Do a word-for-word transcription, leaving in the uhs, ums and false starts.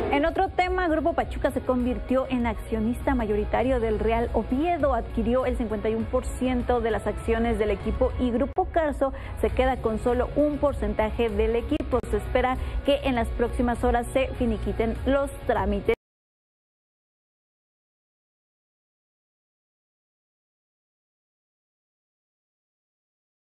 En otro tema, Grupo Pachuca se convirtió en accionista mayoritario del Real Oviedo, adquirió el cincuenta y uno por ciento de las acciones del equipo y Grupo Carso se queda con solo un porcentaje del equipo. Se espera que en las próximas horas se finiquiten los trámites.